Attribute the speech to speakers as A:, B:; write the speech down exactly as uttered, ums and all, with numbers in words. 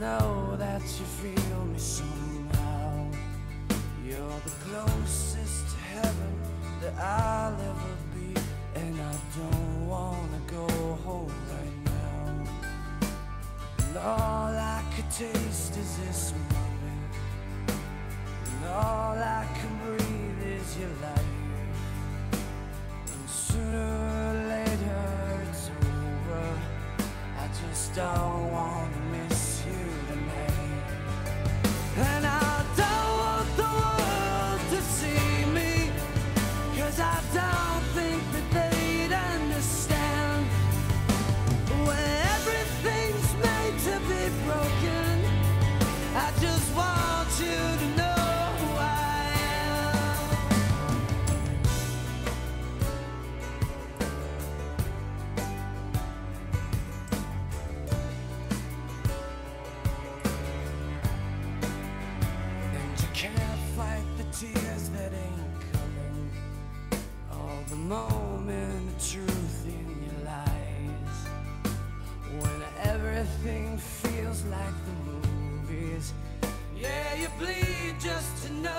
A: know that you feel me somehow. You're the closest to heaven that I'll ever be, and I don't wanna go home right now. And all I could taste is this moment, and all I can breathe is your life. And sooner or later it's over, I just don't wanna miss you tonight. And I don't want the world to see me, 'cause I don't think that they'd understand. When everything's made to be broken, I just want you to know who I am. And you can't fight the tears that ain't coming, all the moment of truth in your lies. When everything feels like the movies, yeah, you bleed just to know